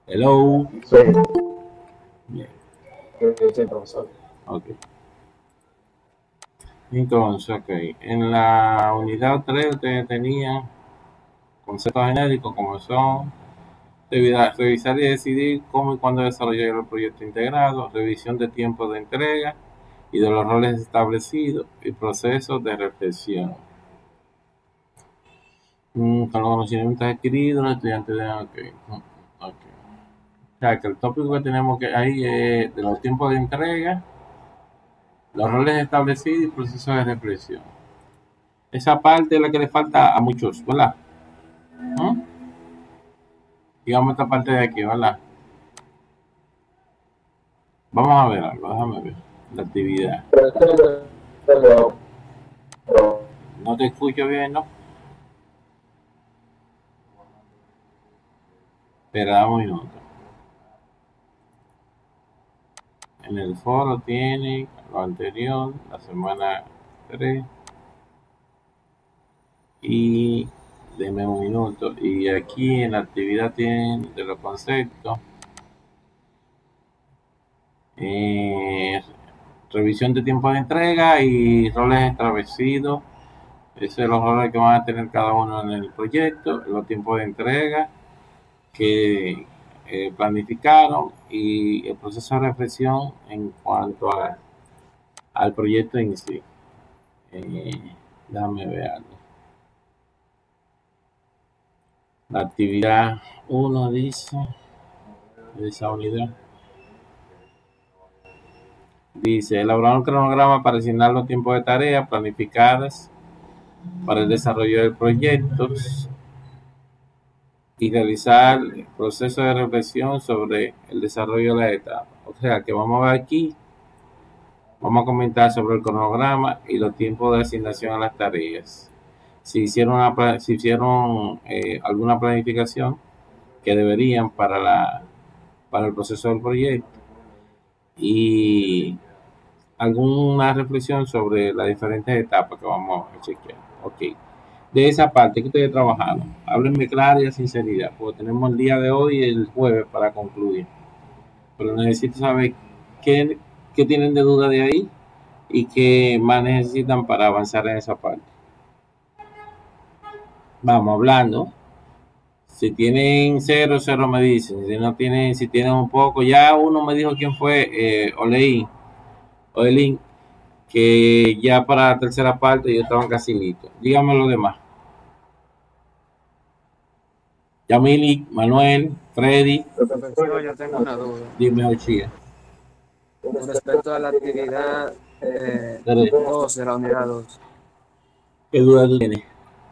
Hello. Sí, Bien, sí, profesor. ok. Entonces, ok. En la unidad 3 ustedes tenían conceptos genéricos como son revisar y decidir cómo y cuándo desarrollar el proyecto integrado, revisión de tiempo de entrega y de los roles establecidos y procesos de reflexión. Con los conocimientos adquiridos, los estudiantes de... Ok. O sea, que el tópico que tenemos que ahí es de los tiempos de entrega, los roles establecidos y procesos de reflexión. Esa parte es la que le falta a muchos, ¿verdad? ¿Mm? Digamos esta parte de aquí, ¿verdad? Vamos a ver algo, déjame ver. La actividad. Pero es que No te escucho bien, ¿no? Espera un minuto. En el foro tiene lo anterior, la semana 3 y deme un minuto. Y aquí en la actividad tienen de los conceptos, eh, revisión de tiempo de entrega y roles establecidos. Esos son los roles que van a tener cada uno en el proyecto, los tiempos de entrega que planificaron y el proceso de reflexión en cuanto al proyecto en sí. Eh, Déjame ver algo. La actividad uno dice, de esa unidad, dice, elaborar un cronograma para asignar los tiempos de tareas planificadas para el desarrollo del proyecto y realizar el proceso de reflexión sobre el desarrollo de la etapa. O sea que vamos a ver aquí, vamos a comentar sobre el cronograma y los tiempos de asignación a las tareas. Si hicieron alguna planificación que deberían para el proceso del proyecto y alguna reflexión sobre las diferentes etapas que vamos a chequear. Ok. De esa parte que ustedes trabajaron, háblenme clara y a sinceridad, porque tenemos el día de hoy y el jueves para concluir. Pero necesito saber qué, qué tienen de duda de ahí y qué más necesitan para avanzar en esa parte. Vamos hablando. Si tienen cero, cero me dicen. Si no tienen, si tienen un poco, ya uno me dijo quién fue, Olin, que ya para la tercera parte yo estaban casi listos. Díganme lo demás. Yamili, Manuel, Freddy, Profesor, yo tengo una duda. dime Ochía. Con respecto a la actividad Freddy, 2 de la unidad 2, ¿qué duda tú tienes?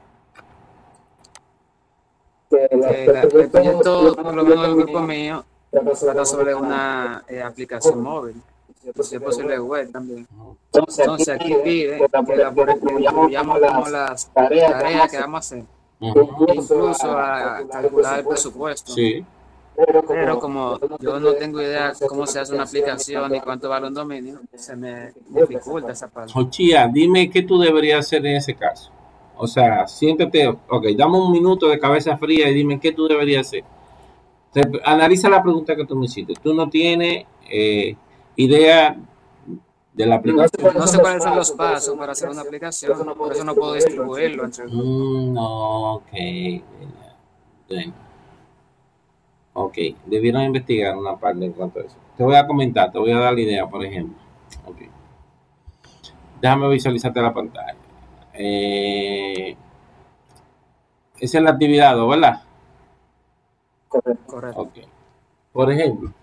que el proyecto, por lo menos del grupo mío, trata sobre una aplicación móvil, y si es posible web también. Entonces aquí pide que incluyamos como las tareas que vamos a hacer, e Ujú. incluso a calcular el presupuesto. Sí. Pero como yo no tengo idea cómo se hace una aplicación y cuánto vale un dominio, se me dificulta esa parte. Ochía, dime qué tú deberías hacer en ese caso. O sea, siéntate, ok, dame un minuto de cabeza fría y dime qué tú deberías hacer. Analiza la pregunta que tú me hiciste. Tú no tienes idea de la aplicación. No sé cuáles son los pasos para hacer una aplicación, por eso no puedo distribuirlo entre el grupo. No, ok. Bueno, ok, debieron investigar una parte en cuanto a eso. Te voy a comentar, te voy a dar la idea, por ejemplo. Ok, déjame visualizarte la pantalla. Eh, Esa es la actividad, ¿no? ¿Verdad? Correcto. Ok. Por ejemplo,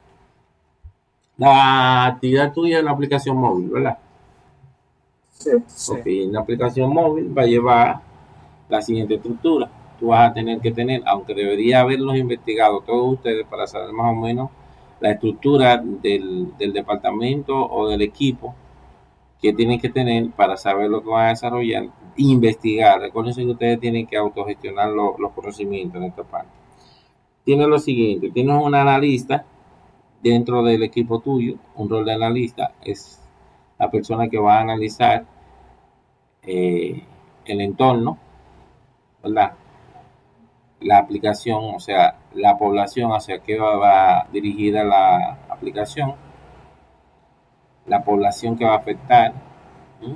la actividad tuya es la aplicación móvil, ¿verdad? Ok, Sí. en la aplicación móvil va a llevar la siguiente estructura. Tú vas a tener que tener, aunque debería haberlos investigado todos ustedes para saber más o menos la estructura del departamento o del equipo que tienen que tener para saber lo que van a desarrollar, investigar. Recuerden que ustedes tienen que autogestionar los conocimientos en esta parte. Tienes lo siguiente, tienes un analista dentro del equipo tuyo, un rol de analista es la persona que va a analizar eh, el entorno, ¿verdad? la aplicación, o sea, la población hacia qué va dirigida la aplicación, la población que va a afectar, ¿sí?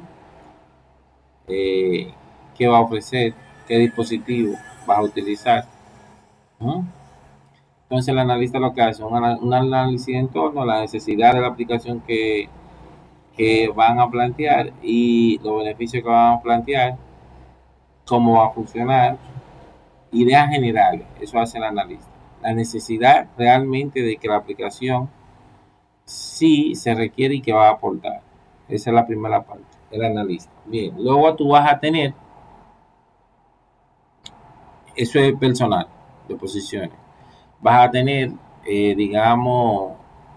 Qué va a ofrecer, qué dispositivo vas a utilizar, ¿sí? Entonces el analista lo que hace es un análisis en torno a la necesidad de la aplicación que van a plantear y los beneficios que van a plantear, cómo va a funcionar, ideas generales, eso hace el analista. La necesidad realmente de que la aplicación sí se requiere y que va a aportar. Esa es la primera parte, el analista. Bien, luego tú vas a tener, eso es personal, de posiciones. Vas a tener, digamos,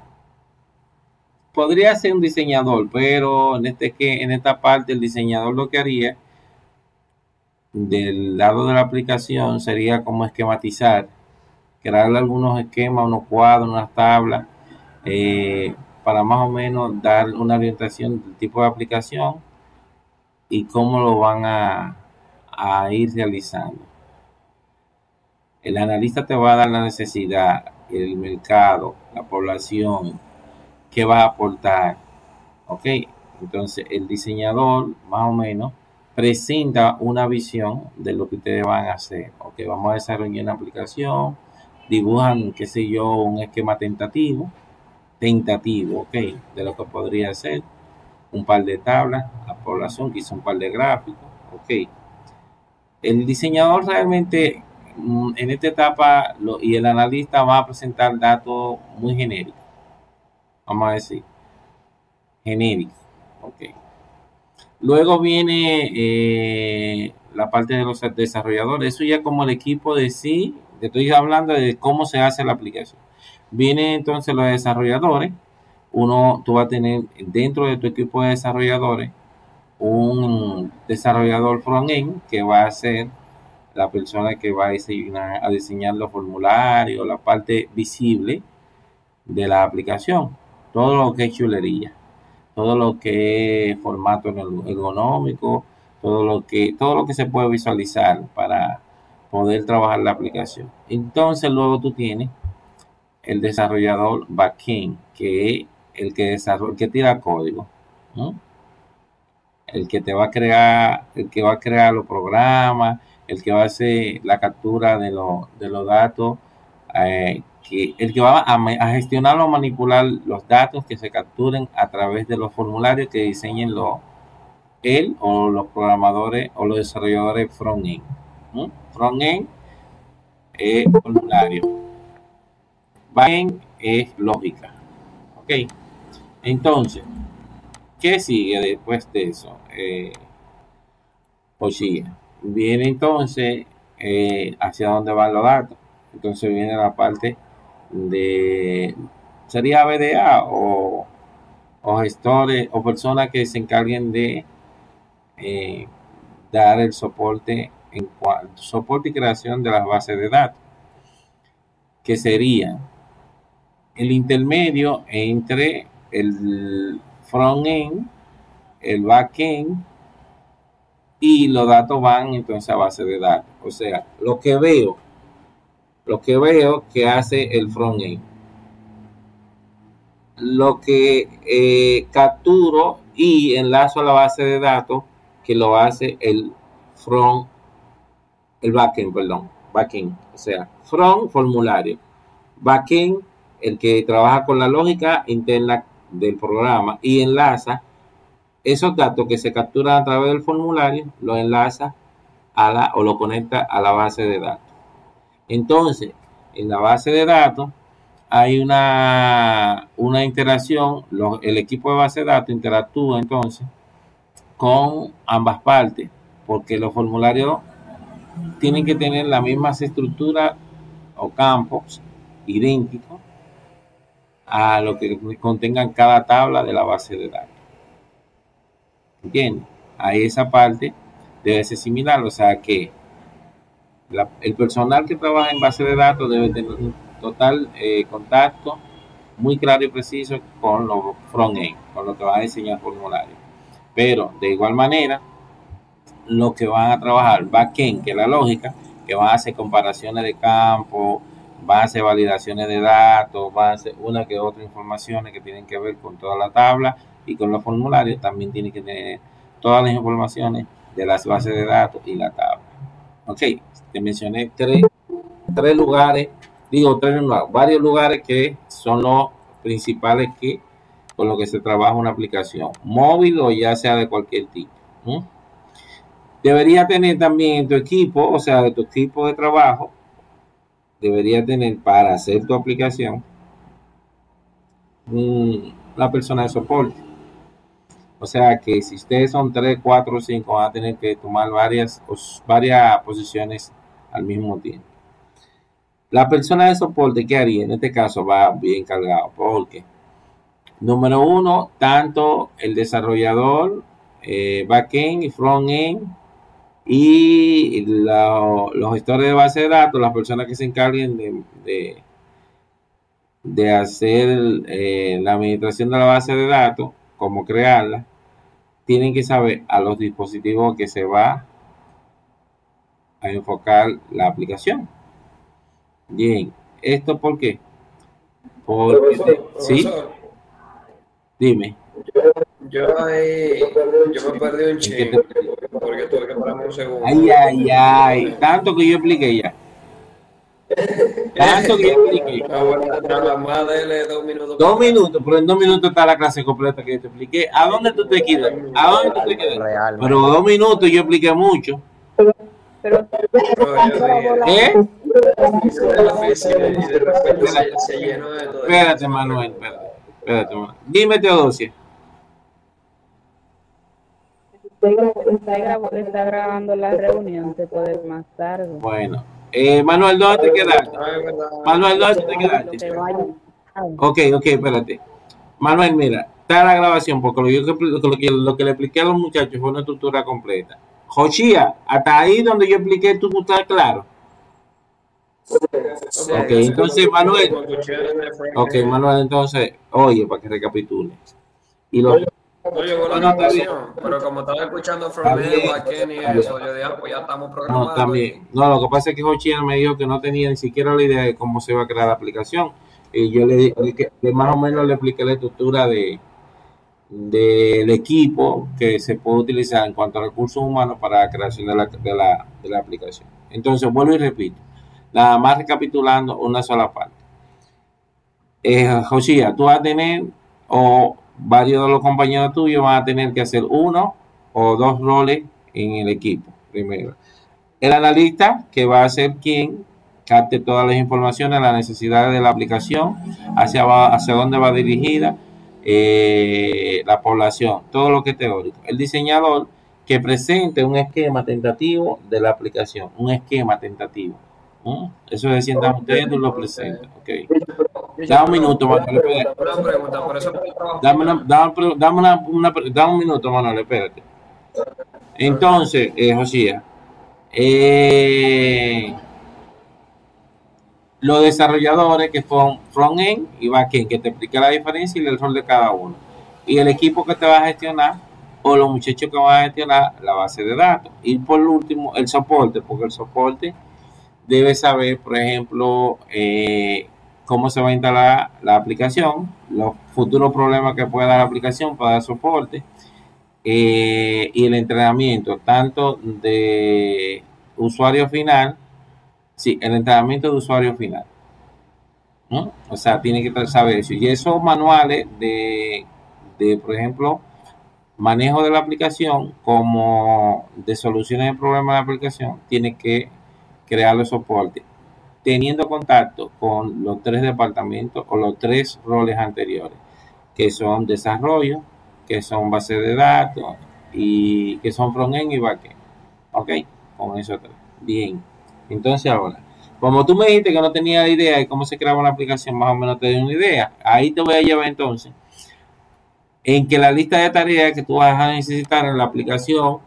podría ser un diseñador, pero en esta parte el diseñador lo que haría del lado de la aplicación sería como esquematizar, crearle algunos esquemas, unos cuadros, unas tablas, para más o menos dar una orientación del tipo de aplicación y cómo lo van a ir realizando. El analista te va a dar la necesidad, el mercado, la población, qué va a aportar, ¿ok? Entonces el diseñador más o menos presenta una visión de lo que ustedes van a hacer. Ok, vamos a desarrollar una aplicación, dibujan, qué sé yo, un esquema tentativo, ok, de lo que podría ser, un par de tablas, la población, quizá un par de gráficos, ok. El diseñador realmente en esta etapa y el analista va a presentar datos muy genéricos, vamos a decir, genéricos, ok. Luego viene la parte de los desarrolladores. Eso ya como el equipo de sí, te estoy hablando de cómo se hace la aplicación. Vienen entonces los desarrolladores. Tú vas a tener dentro de tu equipo de desarrolladores un desarrollador front-end que va a ser la persona que va a diseñar los formularios, la parte visible de la aplicación. Todo lo que es chulería, todo lo que es formato ergonómico, todo lo que se puede visualizar para poder trabajar la aplicación. Entonces luego tú tienes el desarrollador backend, que es el que tira código, ¿no? El que te va a crear, el que va a crear los programas, el que va a hacer la captura de los datos, el que va a gestionar o manipular los datos que se capturen a través de los formularios que diseñen él o los programadores o los desarrolladores front-end. Front-end es formulario, back-end es lógica. Ok, entonces, ¿qué sigue después de eso? Pues sigue. Viene entonces hacia dónde van los datos. Entonces viene la parte de, sería BDA o gestores o personas que se encarguen de dar el soporte soporte y creación de las bases de datos, que sería el intermedio entre el front-end, el back-end, y los datos van entonces a base de datos. O sea, lo que veo que hace el front-end, lo que capturo y enlazo a la base de datos, que lo hace el backend, perdón, backend. O sea, front, formulario, backend, el que trabaja con la lógica interna del programa y enlaza esos datos que se capturan a través del formulario, lo enlaza o lo conecta a la base de datos. Entonces, en la base de datos hay una interacción, el equipo de base de datos interactúa entonces con ambas partes, porque los formularios tienen que tener la misma estructura o campos idénticos a lo que contengan cada tabla de la base de datos. ¿Entiendes? Ahí esa parte debe ser similar, o sea que el personal que trabaja en base de datos debe tener un total contacto muy claro y preciso con los front-end, con lo que van a diseñar formularios. Pero de igual manera, lo que van a trabajar back-end, que es la lógica, que van a hacer comparaciones de campo, van a hacer validaciones de datos, van a hacer una que otra informaciones que tienen que ver con toda la tabla y con los formularios. También tienen que tener todas las informaciones de las bases de datos y la tabla. Ok, te mencioné tres lugares, varios lugares que son los principales con los que se trabaja una aplicación móvil o ya sea de cualquier tipo. Debería tener también en tu equipo, o sea, de tu equipo de trabajo, debería tener para hacer tu aplicación una persona de soporte. O sea que si ustedes son 3, 4 o 5, van a tener que tomar varias posiciones al mismo tiempo. La persona de soporte, ¿qué haría? En este caso va bien cargado, porque número 1, tanto el desarrollador, backend y frontend, y los gestores de base de datos, las personas que se encarguen de hacer la administración de la base de datos, cómo crearla, tienen que saber a los dispositivos que se va a enfocar la aplicación. Bien, ¿esto por qué? Porque ¿sí? Dime. Yo me perdí un chingo porque tuve que pararme un segundo. Ay, tanto que yo expliqué ya. Tanto que yo expliqué. Nada más dele 2 minutos. 2 minutos, pero en 2 minutos está la clase completa que yo te expliqué. ¿A dónde tú te quedas? ¿A dónde tú te quedas? Realmente. Pero 2 minutos yo expliqué mucho. ¿Eh? Espérate, Manuel, espérate, Manuel. Dime, Teodosia. Está grabando la reunión, se puede ir más tarde. Bueno, Manuel, ¿dónde te quedaste? Manuel, ¿dónde te quedaste? Ok, espérate. Manuel, mira, está la grabación, porque lo que le expliqué a los muchachos fue una estructura completa. Jochía, hasta ahí donde yo expliqué, ¿tú estás claro? Ok, entonces, Manuel. Ok, Manuel, entonces, oye, para que recapitule. Y los... No llegó la grabación, pero como estaba escuchando Frontend, Backend y eso, yo dije, pues ya estamos programando. No, también. No, lo que pasa es que Jochía me dijo que no tenía ni siquiera la idea de cómo se iba a crear la aplicación. Y yo le dije que más o menos le expliqué la estructura del equipo que se puede utilizar en cuanto a recursos humanos para la creación de la aplicación. Entonces, vuelvo y repito. Nada más recapitulando una sola parte. Jochía, tú vas a tener, o varios de los compañeros tuyos van a tener que hacer 1 o 2 roles en el equipo. Primero, el analista, que va a ser quien capte todas las informaciones, las necesidades de la aplicación, hacia dónde va dirigida la población, todo lo que es teórico. El diseñador, que presente un esquema tentativo de la aplicación, un esquema tentativo. Eso se sientan ustedes, tú lo presentas. Okay. Dame un minuto, Manuel, espérate. Una pregunta, por eso Dame un minuto, Manuel, espérate. Entonces, Josía, los desarrolladores que son front-end y back-end, que te explica la diferencia y el rol de cada uno. Y el equipo que te va a gestionar, o los muchachos que van a gestionar la base de datos. Y por último, el soporte, porque el soporte debe saber, por ejemplo, cómo se va a instalar la aplicación, los futuros problemas que pueda dar la aplicación para dar soporte, y el entrenamiento tanto de usuario final, el entrenamiento de usuario final, ¿no? O sea, tiene que saber eso. Y esos manuales de por ejemplo, manejo de la aplicación como de soluciones de problemas de la aplicación, tiene que crear los soportes, teniendo contacto con los 3 departamentos o los 3 roles anteriores, que son desarrollo, que son base de datos y que son front-end y back-end. Ok, con eso 3. Bien, entonces ahora, como tú me dijiste que no tenía idea de cómo se creaba una aplicación, más o menos te doy una idea. Ahí te voy a llevar entonces en que la lista de tareas que tú vas a necesitar en la aplicación,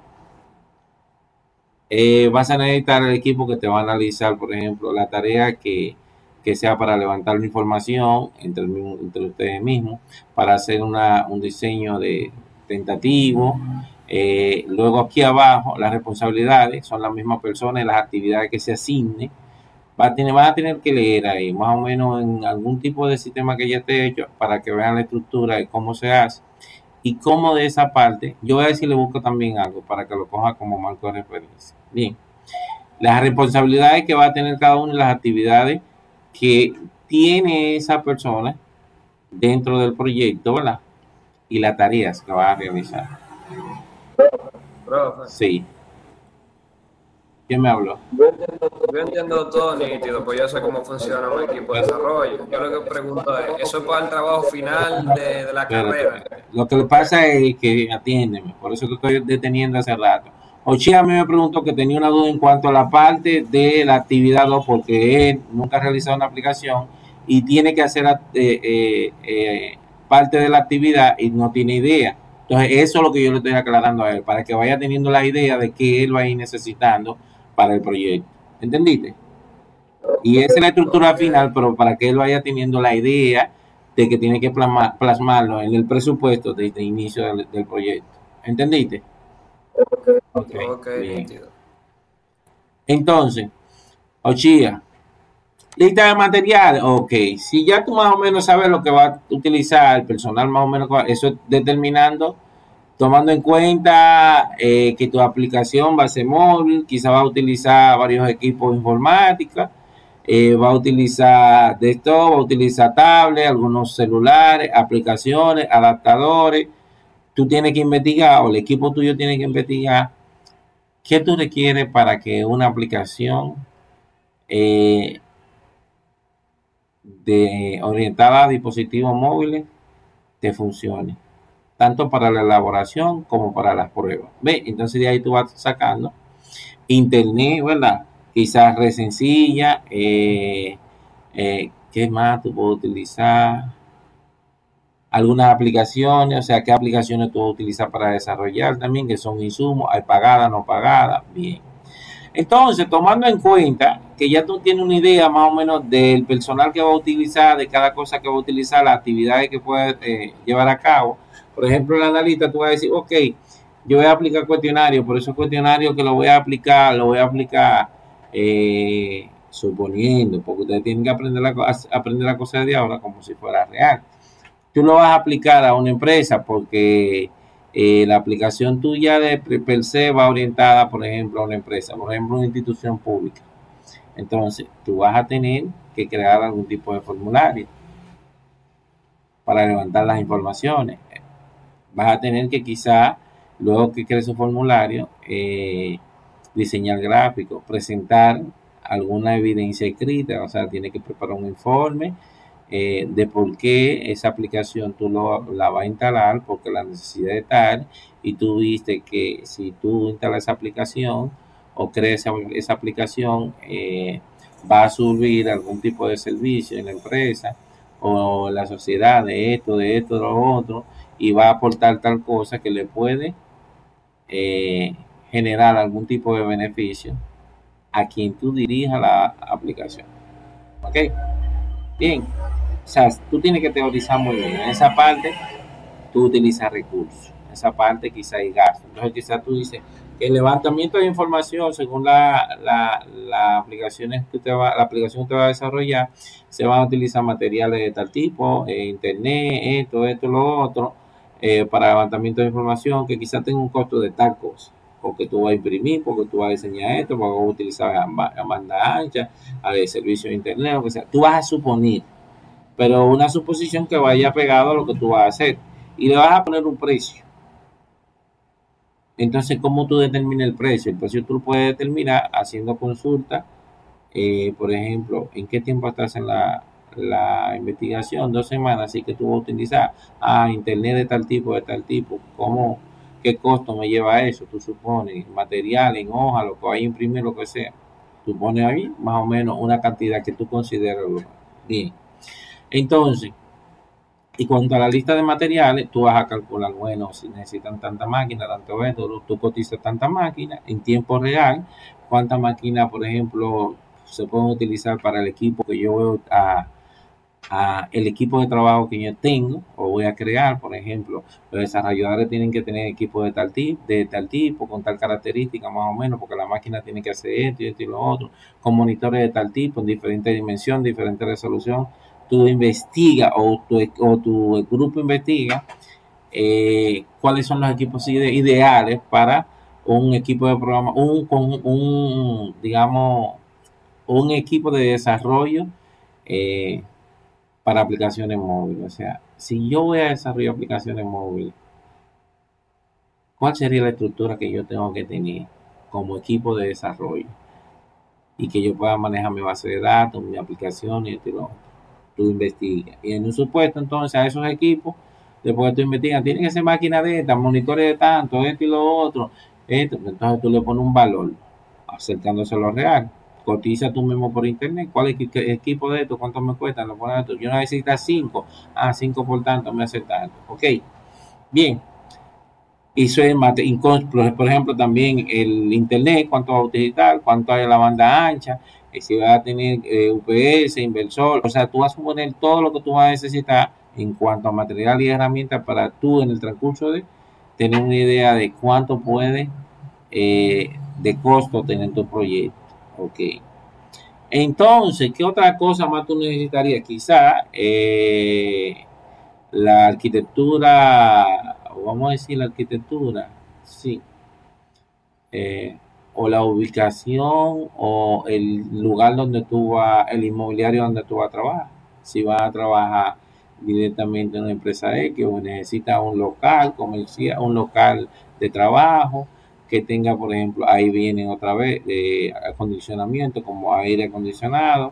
vas a necesitar el equipo que te va a analizar, por ejemplo, la tarea que sea para levantar la información entre ustedes mismos, para hacer un diseño tentativo, Luego aquí abajo, las responsabilidades son las mismas personas y las actividades que se asignen. Van a tener que leer ahí, más o menos en algún tipo de sistema que ya esté hecho, para que vean la estructura de cómo se hace y cómo de esa parte. Yo voy a ver si le busco también algo para que lo coja como marco de referencia. Bien, las responsabilidades que va a tener cada uno y las actividades que tiene esa persona dentro del proyecto, ¿verdad? Y las tareas que va a realizar. Profe, Sí. ¿Quién me habló? yo entiendo todo nítido, pues yo sé cómo funciona un equipo de desarrollo. Yo lo que pregunto es, ¿eso es para el trabajo final de la carrera? Lo que le pasa es que, atiéndeme, por eso te estoy deteniendo hace rato. Ochia a mí me preguntó que tenía una duda en cuanto a la parte de la actividad 2, porque él nunca ha realizado una aplicación y tiene que hacer parte de la actividad y no tiene idea. Entonces, eso es lo que yo le estoy aclarando a él, para que vaya teniendo la idea de qué él va a ir necesitando para el proyecto. ¿Entendiste? Y esa es la estructura final, pero para que él vaya teniendo la idea de que tiene que plasmarlo en el presupuesto desde el inicio del proyecto. ¿Entendiste? Ok, bien. nítido. Entonces, Ochia, lista de materiales. Ok, si ya tú más o menos sabes lo que va a utilizar el personal, más o menos, eso es determinando, tomando en cuenta que tu aplicación va a ser móvil, quizá va a utilizar varios equipos informáticos, va a utilizar desktop, va a utilizar tablet, algunos celulares, aplicaciones, adaptadores. Tú tienes que investigar, o el equipo tuyo tiene que investigar, qué tú requieres para que una aplicación eh, orientada a dispositivos móviles te funcione, tanto para la elaboración como para las pruebas. ¿Ve? Entonces de ahí tú vas sacando internet, ¿verdad? Quizás red sencilla, ¿qué más tú puedes utilizar? Algunas aplicaciones, o sea, qué aplicaciones tú vas a utilizar para desarrollar también, que son insumos, hay pagadas, no pagadas, bien. Entonces, tomando en cuenta que ya tú tienes una idea más o menos del personal que va a utilizar, de cada cosa que va a utilizar, las actividades que puede llevar a cabo. Por ejemplo, el analista, tú vas a decir, ok, yo voy a aplicar cuestionario, por esos cuestionarios que lo voy a aplicar suponiendo, porque ustedes tienen que aprender la cosa de ahora como si fuera real. Tú lo vas a aplicar a una empresa porque la aplicación tuya de per se va orientada, por ejemplo, a una empresa, por ejemplo, una institución pública. Entonces, tú vas a tener que crear algún tipo de formulario para levantar las informaciones. Vas a tener que quizá, luego que crees su formulario, diseñar gráficos, presentar alguna evidencia escrita, o sea, tienes que preparar un informe de por qué esa aplicación tú la vas a instalar, porque la necesidad de tal, y tú viste que si tú instalas esa aplicación o crees esa aplicación, va a subir algún tipo de servicio en la empresa o en la sociedad de esto, de lo otro, y va a aportar tal cosa que le puede generar algún tipo de beneficio a quien tú dirijas la aplicación. ¿Ok? Bien. O sea, tú tienes que teorizar muy bien. En esa parte, tú utilizas recursos. En esa parte, quizá hay gasto. Entonces, quizás tú dices que el levantamiento de información, según la aplicación que usted va a desarrollar, se van a utilizar materiales de tal tipo, internet, esto, lo otro, para levantamiento de información, que quizás tenga un costo de tal cosa. Porque tú vas a imprimir, porque tú vas a diseñar esto, porque vas a utilizar a banda ancha, a servicio de internet, o que sea. Tú vas a suponer, pero una suposición que vaya pegado a lo que tú vas a hacer, y le vas a poner un precio. Entonces, ¿cómo tú determinas el precio? El precio tú lo puedes determinar haciendo consulta, por ejemplo, ¿en qué tiempo estás en la investigación? 2 semanas, así que tú vas a utilizar internet de tal tipo, ¿cómo, qué costo me lleva eso? Tú supones, material, en hoja, lo que vaya a imprimir, lo que sea. Tú pones ahí más o menos una cantidad que tú consideres bien. Entonces, y cuanto a la lista de materiales, tú vas a calcular, bueno, si necesitan tanta máquina, tanto esto, tú cotizas tanta máquina en tiempo real, cuántas máquinas, por ejemplo, se pueden utilizar para el equipo que yo voy el equipo de trabajo que yo tengo o voy a crear. Por ejemplo, los desarrolladores tienen que tener equipo de tal tipo, con tal característica más o menos, porque la máquina tiene que hacer esto y lo otro, con monitores de tal tipo, en diferente dimensión, diferente resolución. Tú investigas o tu grupo investiga cuáles son los equipos ideales para un equipo de programa, digamos, un equipo de desarrollo eh, para aplicaciones móviles. O sea, si yo voy a desarrollar aplicaciones móviles, ¿cuál sería la estructura que yo tengo que tener como equipo de desarrollo? Y que yo pueda manejar mi base de datos, mi aplicación y esto y lo otro. Tú investigas. Y en un supuesto, entonces, a esos equipos, después que tú investigas, tienen que ser máquinas de estas, monitores de tanto, esto y lo otro. Entonces tú le pones un valor acercándose a lo real. Cotiza tú mismo por internet. ¿Cuál es el equipo de esto? ¿Cuánto me cuesta? Lo pones esto. Yo necesito 5. 5 por tanto me hace tanto. Ok. Bien. Eso es por ejemplo, también el internet, cuánto va a utilizar, cuánto hay en la banda ancha, si va a tener UPS, inversor, o sea, tú vas a poner todo lo que tú vas a necesitar en cuanto a material y herramientas para tú en el transcurso de tener una idea de cuánto puede de costo tener tu proyecto. Ok. Entonces, ¿qué otra cosa más tú necesitarías? Quizá la arquitectura, o vamos a decir la arquitectura, sí, eh, o la ubicación o el lugar donde tú vas, el inmobiliario donde tú vas a trabajar. Si vas a trabajar directamente en una empresa X o necesitas un local comercial, un local de trabajo que tenga, por ejemplo, ahí vienen otra vez acondicionamiento como aire acondicionado,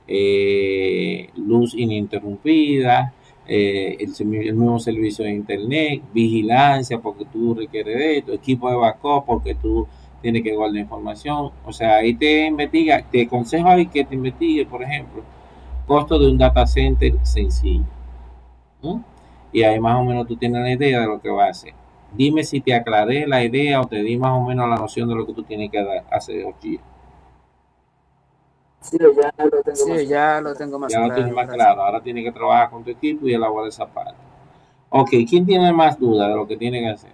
luz ininterrumpida, el mismo servicio de internet, vigilancia porque tú requieres de esto, equipo de backup porque tú tienes que guardar información. O sea, ahí te investiga, te aconsejo ahí que te investigue, por ejemplo, costo de un data center sencillo. ¿No? Y ahí más o menos tú tienes la idea de lo que va a hacer. Dime si te aclaré la idea o te di más o menos la noción de lo que tú tienes que hacer, Ochillo. Sí, ya lo tengo más Ya lo claro. tienes más claro. Ahora tienes que trabajar con tu equipo y elaborar esa parte. Ok, ¿quién tiene más dudas de lo que tiene que hacer?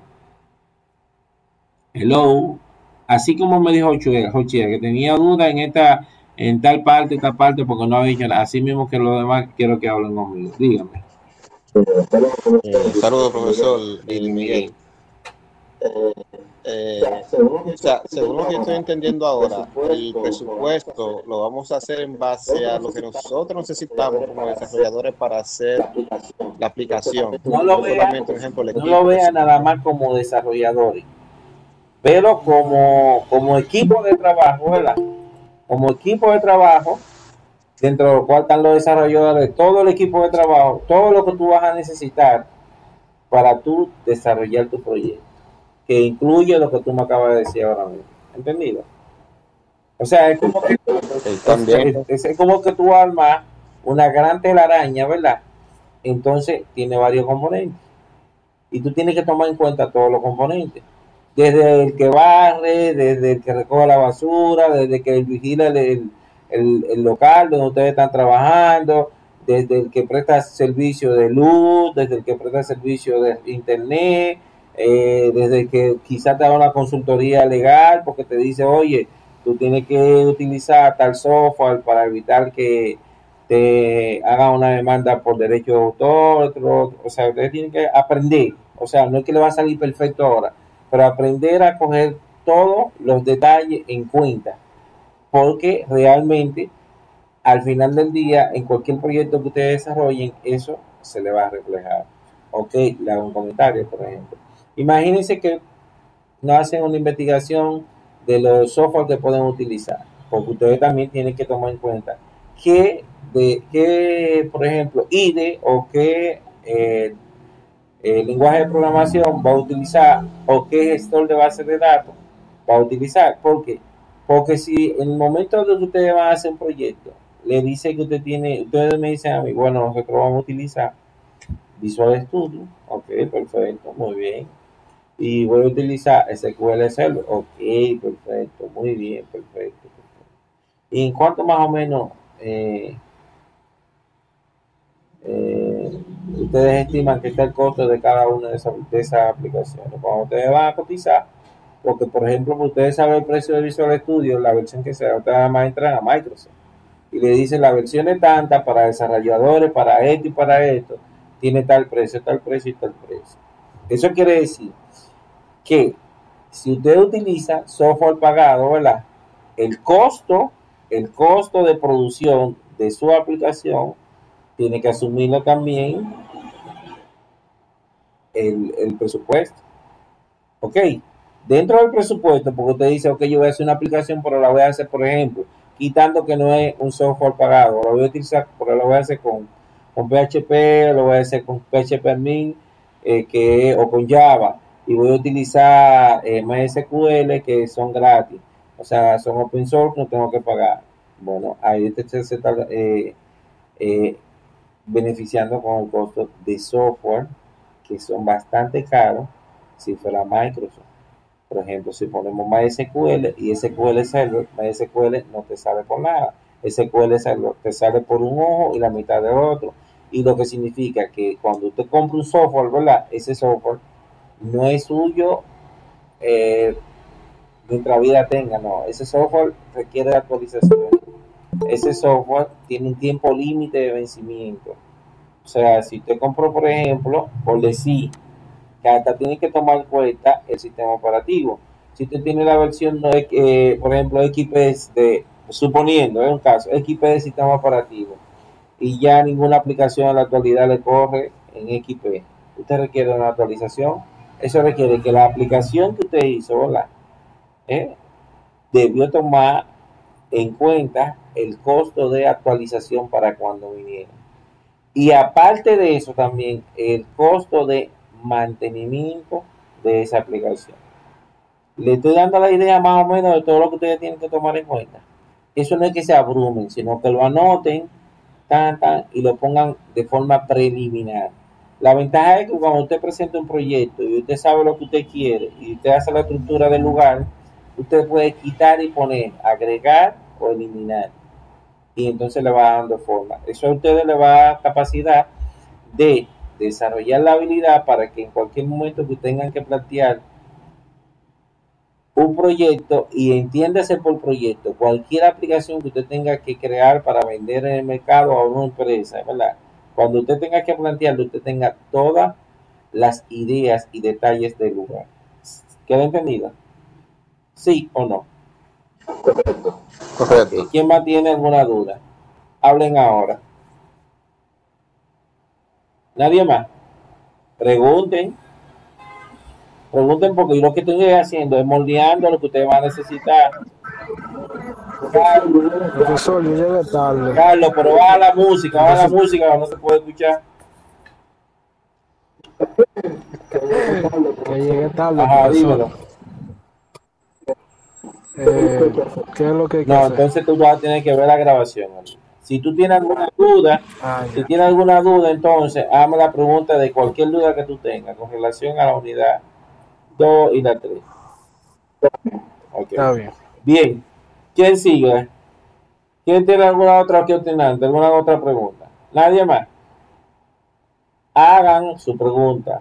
Hello. Así como me dijo Jochia, que tenía dudas en tal parte, porque no había dicho nada. Así mismo que los demás quiero que hablen conmigo. Dígame. Saludos, profesor y Miguel. O sea, según lo que estoy entendiendo ahora, el presupuesto lo vamos a hacer en base a lo que nosotros necesitamos como desarrolladores para hacer la aplicación. No lo vea nada más como desarrolladores, pero como equipo de trabajo, ¿verdad? Como equipo de trabajo, dentro de lo cual están los desarrolladores, todo el equipo de trabajo, todo lo que tú vas a necesitar para tú desarrollar tu proyecto, que incluye lo que tú me acabas de decir ahora mismo. ¿Entendido? O sea, es como que, es como que tú armas una gran telaraña, ¿verdad? Entonces tiene varios componentes. Y tú tienes que tomar en cuenta todos los componentes. Desde el que barre, desde el que recoge la basura, desde que vigila el local donde ustedes están trabajando, desde el que presta servicio de luz, desde el que presta servicio de internet, desde el que quizás te da una consultoría legal porque te dice, oye, tú tienes que utilizar tal software para evitar que te haga una demanda por derecho de autor, o sea, ustedes tienen que aprender, o sea, no es que le va a salir perfecto ahora, pero aprender a coger todos los detalles en cuenta, porque realmente al final del día, en cualquier proyecto que ustedes desarrollen, eso se le va a reflejar. Ok, le hago un comentario, por ejemplo. Imagínense que no hacen una investigación de los software que pueden utilizar, porque ustedes también tienen que tomar en cuenta que por ejemplo, IDE o qué lenguaje de programación va a utilizar o qué gestor de base de datos va a utilizar. ¿Por qué? Porque si en el momento de que ustedes van a hacer un proyecto, le dice que ustedes me dicen a mí, bueno, nosotros vamos a utilizar Visual Studio, ok, perfecto, muy bien, y voy a utilizar SQL Server, ok, perfecto, muy bien, perfecto. Y en cuanto más o menos ustedes estiman que está el costo de cada una de esas aplicaciones. Cuando ustedes van a cotizar, porque por ejemplo, ustedes saben el precio de Visual Studio, la versión que sea, ustedes además entran a Microsoft y le dicen la versión es tanta para desarrolladores, para esto y para esto, tiene tal precio y tal precio. Eso quiere decir que si usted utiliza software pagado, ¿verdad? El costo de producción de su aplicación tiene que asumirlo también el presupuesto. Ok, dentro del presupuesto, porque usted dice, ok, yo voy a hacer una aplicación, pero la voy a hacer, por ejemplo, quitando que no es un software pagado, lo voy a utilizar, pero lo voy a hacer con PHP, lo voy a hacer con PHP Admin, o con Java, y voy a utilizar MySQL, que son gratis, o sea, son open source, no tengo que pagar. Bueno, ahí se está beneficiando con el costo de software, que son bastante caros, si fuera Microsoft. Por ejemplo, si ponemos MySQL y SQL Server, MySQL no te sale por nada. SQL Server te sale por un ojo y la mitad del otro. Y lo que significa que cuando usted compra un software, ¿verdad? Ese software no es suyo mientras vida tenga, no. Ese software requiere actualización. Ese software tiene un tiempo límite de vencimiento. O sea, si usted compró, por ejemplo, por decir, que hasta tiene que tomar en cuenta el sistema operativo. Si usted tiene la versión, por ejemplo, XP suponiendo, es un caso, XP de sistema operativo, y ya ninguna aplicación en la actualidad le corre en XP, usted requiere una actualización. Eso requiere que la aplicación que usted hizo, ¿verdad? Debió tomar en cuenta el costo de actualización para cuando viniera. Y aparte de eso también el costo de mantenimiento de esa aplicación. Le estoy dando la idea más o menos de todo lo que ustedes tienen que tomar en cuenta. Eso no es que se abrumen, sino que lo anoten y lo pongan de forma preliminar. La ventaja es que cuando usted presenta un proyecto y usted sabe lo que usted quiere y usted hace la estructura del lugar, usted puede quitar y poner, agregar o eliminar. Y entonces le va dando forma. Eso a ustedes le va a dar capacidad de desarrollar la habilidad para que en cualquier momento que tengan que plantear un proyecto, y entiéndase por proyecto, cualquier aplicación que usted tenga que crear para vender en el mercado a una empresa, ¿verdad? Cuando usted tenga que plantearlo, usted tenga todas las ideas y detalles del lugar. ¿Queda entendido? ¿Sí o no? Correcto. Okay. ¿Quién más tiene alguna duda? Hablen ahora. ¿Nadie más? Pregunten porque lo que estoy haciendo es moldeando lo que ustedes van a necesitar. Profesor, yo llegué tarde. Carlos, pero baja la música, no se puede escuchar. Que llegué tarde. Ajá, dímelo. ¿Qué es lo que hay que No, hacer? entonces tú vas a tener que ver la grabación. Si tú tienes alguna duda, entonces hazme la pregunta de cualquier duda que tú tengas con relación a la unidad 2 y la 3. Okay. Está bien. Bien. ¿Quién sigue? ¿Quién tiene alguna otra cuestionante? ¿Alguna otra pregunta? ¿Nadie más? Hagan su pregunta.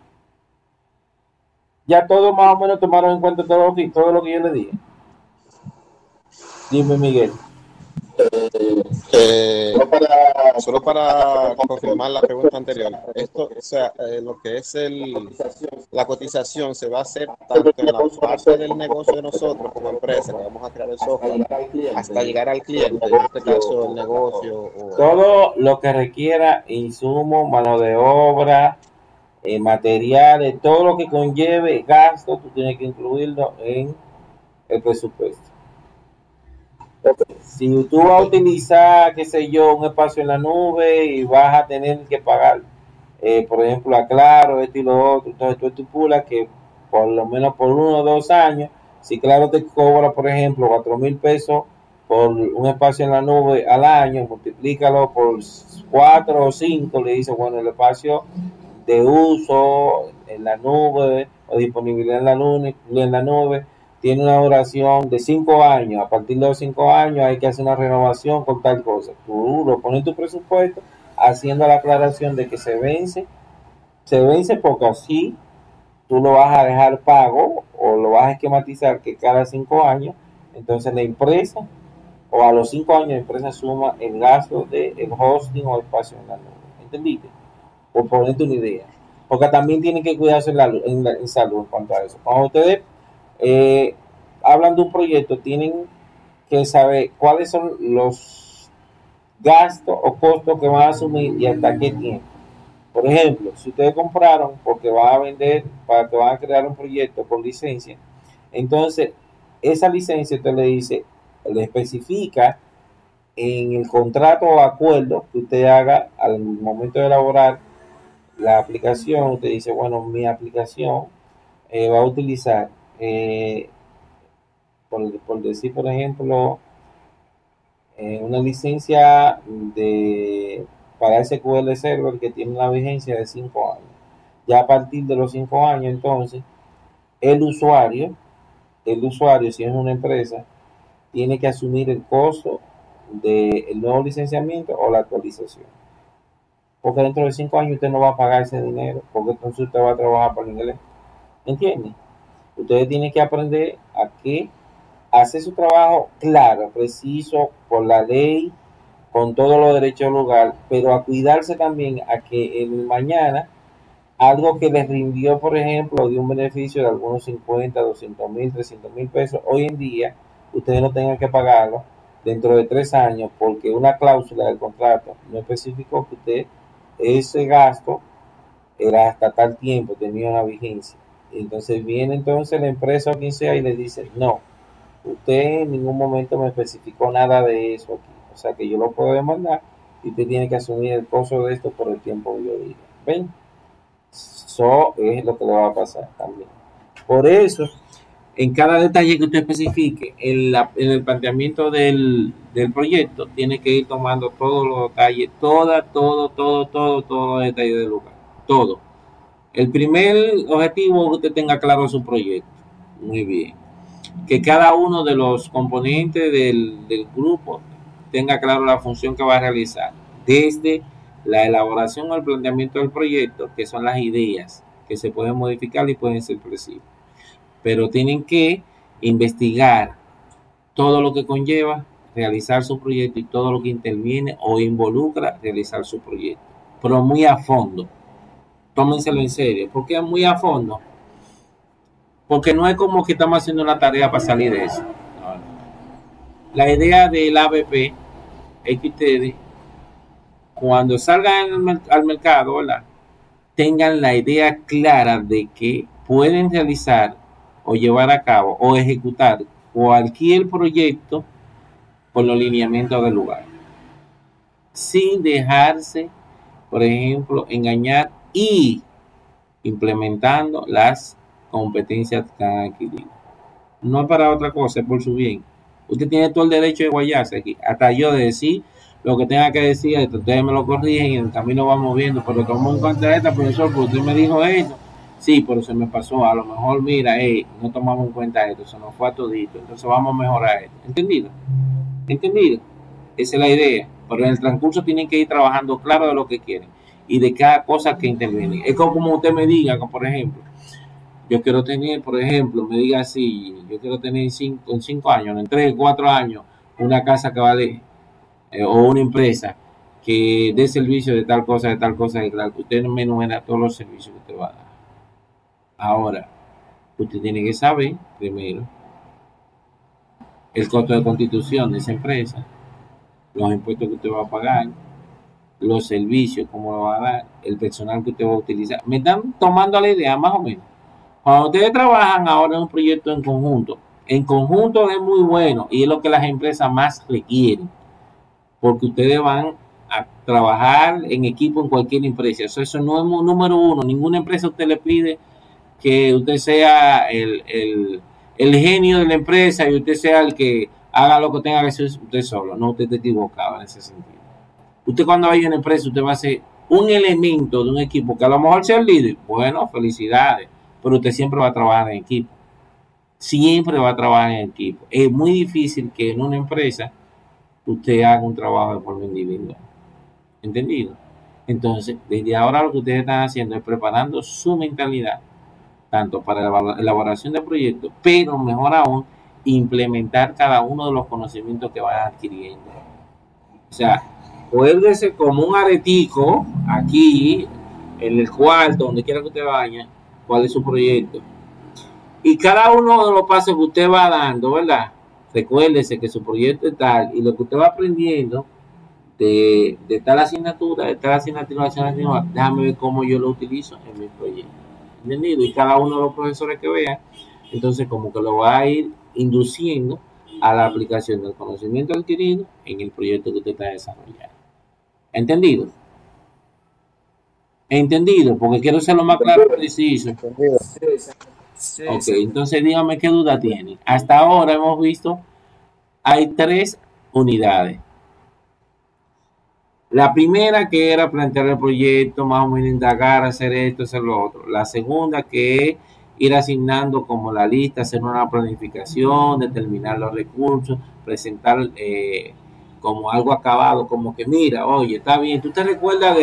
Ya todos más o menos tomaron en cuenta todo lo que yo les dije. Dime, Miguel. Solo para confirmar la pregunta anterior, esto, o sea, lo que es la cotización se va a hacer tanto en la parte del negocio de nosotros como empresa, que vamos a crear el software, hasta llegar al cliente, en este caso el negocio. Todo lo que requiera insumos, mano de obra, materiales, todo lo que conlleve gasto, tú tienes que incluirlo en el presupuesto. Si tú vas a utilizar, qué sé yo, un espacio en la nube y vas a tener que pagar, por ejemplo, a Claro, esto y lo otro, entonces tú estipulas que por lo menos por 1 o 2 años, si Claro te cobra, por ejemplo, 4,000 pesos por un espacio en la nube al año, multiplícalo por 4 o 5, le dice, bueno, el espacio de uso en la nube o disponibilidad en la nube tiene una duración de 5 años. A partir de los 5 años hay que hacer una renovación con tal cosa. Tú lo pones en tu presupuesto, haciendo la aclaración de que se vence porque así tú lo vas a dejar pago o lo vas a esquematizar que cada 5 años, entonces la empresa o a los 5 años la empresa suma el gasto del hosting o espacio en la nube. ¿Entendiste? Por ponerte una idea. Porque también tienen que cuidarse en salud en cuanto a eso. Cuando ustedes hablan de un proyecto, tienen que saber cuáles son los gastos o costos que van a asumir y hasta qué tiempo. Por ejemplo, si ustedes compraron porque van a vender, para que van a crear un proyecto con licencia, entonces esa licencia usted le especifica en el contrato o acuerdo que usted haga al momento de elaborar la aplicación. Usted dice, bueno, mi aplicación va a utilizar, por decir, por ejemplo, una licencia para SQL Server que tiene una vigencia de 5 años. Ya a partir de los 5 años, entonces, el usuario, si es una empresa, tiene que asumir el costo del nuevo licenciamiento o la actualización. Porque dentro de 5 años usted no va a pagar ese dinero, porque entonces usted va a trabajar por inglés. ¿Entiende? Ustedes tienen que aprender a hacer su trabajo claro, preciso, por la ley, con todos los derechos del lugar, pero a cuidarse también a que el mañana algo que les rindió, por ejemplo, de un beneficio de algunos 50, 200 mil, 300 mil pesos, hoy en día ustedes no tengan que pagarlo dentro de 3 años porque una cláusula del contrato no especificó que usted ese gasto era hasta tal tiempo, tenía una vigencia. Entonces viene entonces la empresa o quien sea y le dice, no, usted en ningún momento me especificó nada de eso aquí. O sea que yo lo puedo demandar y usted tiene que asumir el costo de esto por el tiempo que yo diga. ¿Ven? Eso es lo que le va a pasar también. Por eso, en cada detalle que usted especifique, en el planteamiento del proyecto, tiene que ir tomando todos los detalles, todos los detalles del lugar. Todo. El primer objetivo es que usted tenga claro su proyecto. Muy bien. Que cada uno de los componentes del grupo tenga claro la función que va a realizar, desde la elaboración o el planteamiento del proyecto, que son las ideas que se pueden modificar y pueden ser flexibles, pero tienen que investigar todo lo que conlleva realizar su proyecto y todo lo que interviene o involucra realizar su proyecto, pero muy a fondo. Tómenselo en serio. ¿Por qué muy a fondo? Porque no es como que estamos haciendo una tarea para salir de eso. No. La idea del ABP es que ustedes, cuando salgan al mercado, ¿verdad?, tengan la idea clara de que pueden realizar o llevar a cabo o ejecutar cualquier proyecto con los lineamientos del lugar, sin dejarse, por ejemplo, engañar y implementando las competencias que han adquirido. No es para otra cosa, es por su bien. Usted tiene todo el derecho de guayarse aquí, hasta yo de decir lo que tenga que decir. Ustedes me lo corrigen y en el camino vamos viendo, pero tomo en cuenta esta, profesor, porque usted me dijo esto. Sí, pero se me pasó. A lo mejor, mira, no tomamos en cuenta esto, se nos fue a todito, entonces vamos a mejorar esto. ¿Entendido? Esa es la idea. Pero en el transcurso tienen que ir trabajando claro de lo que quieren y de cada cosa que interviene. Es como usted me diga, como por ejemplo, yo quiero tener, por ejemplo, me diga así, yo quiero tener en 5 años, en 3, 4 años, una casa que vale, o una empresa que dé servicio de tal cosa, de tal cosa, de tal. Usted me enumera todos los servicios que usted va a dar. Ahora, usted tiene que saber, primero, el costo de constitución de esa empresa, los impuestos que usted va a pagar, los servicios, cómo lo va a dar, el personal que usted va a utilizar. Me están tomando la idea más o menos. Cuando ustedes trabajan ahora en un proyecto en conjunto es muy bueno y es lo que las empresas más requieren, porque ustedes van a trabajar en equipo en cualquier empresa. Eso no es número uno. Ninguna empresa usted le pide que usted sea el genio de la empresa y usted sea el que haga lo que tenga que hacer usted solo. No, usted está equivocado en ese sentido. Usted cuando vaya a una empresa, usted va a ser un elemento de un equipo que a lo mejor sea el líder. Bueno, felicidades, pero usted siempre va a trabajar en equipo. Siempre va a trabajar en equipo. Es muy difícil que en una empresa usted haga un trabajo de forma individual. ¿Entendido? Entonces, desde ahora lo que ustedes están haciendo es preparando su mentalidad, tanto para la elaboración de proyectos, pero mejor aún, implementar cada uno de los conocimientos que van adquiriendo. O sea, cuélguese como un aretico aquí, en el cuarto, donde quiera que usted vaya, cuál es su proyecto. Y cada uno de los pasos que usted va dando, ¿verdad? Recuérdese que su proyecto es tal, y lo que usted va aprendiendo de tal asignatura, déjame ver cómo yo lo utilizo en mi proyecto. ¿Entendido? Y cada uno de los profesores que vea, entonces como que lo va a ir induciendo a la aplicación del conocimiento adquirido en el proyecto que usted está desarrollando. ¿Entendido? ¿Entendido? Porque quiero ser lo más claro y preciso. Sí, Ok, sí. entonces dígame qué duda tiene. Hasta ahora hemos visto, hay 3 unidades. La primera que era plantear el proyecto, más o menos indagar, hacer esto, hacer lo otro. La segunda que es ir asignando como la lista, hacer una planificación, determinar los recursos, presentar como algo acabado, como que mira, oye, está bien, tú te recuerdas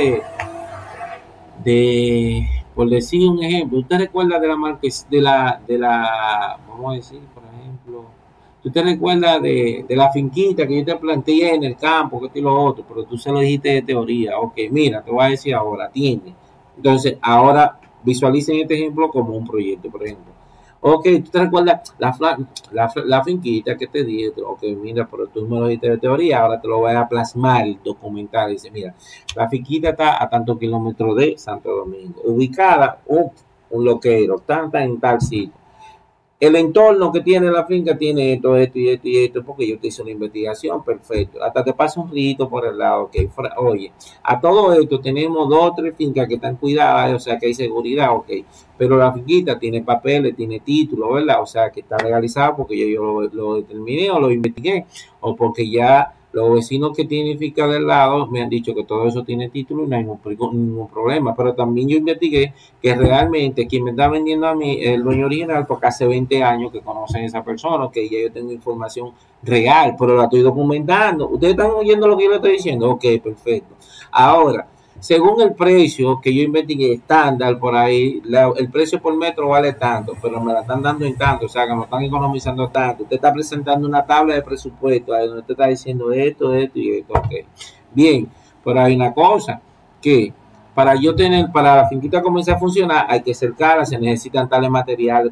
por decir un ejemplo, ¿tú te recuerdas de la marques, vamos a decir, por ejemplo, tú te recuerdas de la finquita que yo te planteé en el campo, que esto y lo otro, pero tú se lo dijiste de teoría? Ok, mira, te voy a decir ahora, atiende. Entonces, ahora visualicen este ejemplo como un proyecto, por ejemplo. Ok, tú te recuerdas la finquita que te dije. Ok, mira, pero tú me lo dijiste de teoría, ahora te lo voy a plasmar, documentar. Dice, mira, la finquita está a tantos kilómetros de Santo Domingo, ubicada un loquero, tanta en tal sitio. El entorno que tiene la finca tiene esto, esto y esto y esto, porque yo te hice una investigación, perfecto. Hasta te pasa un rito por el lado, ok. Oye, a todo esto tenemos 2 o 3 fincas que están cuidadas, o sea que hay seguridad, ok. Pero la finquita tiene papeles, tiene título, ¿verdad? O sea que está legalizado porque yo lo determiné o lo investigué, o porque ya los vecinos que tienen finca del lado me han dicho que todo eso tiene título y no hay ningún problema. Pero también yo investigué que realmente quien me está vendiendo a mí es el dueño original, porque hace 20 años que conocen a esa persona, que ya yo tengo información real, pero la estoy documentando. ¿Ustedes están oyendo lo que yo le estoy diciendo? Ok, perfecto. Ahora, según el precio que yo investigué estándar por ahí, el precio por metro vale tanto, pero me la están dando en tanto, o sea que me están economizando tanto. Usted está presentando una tabla de presupuesto ahí donde usted está diciendo esto y esto, ok. Bien, pero hay una cosa, que para la finquita comenzar a funcionar, hay que cercarla, se necesitan tales materiales,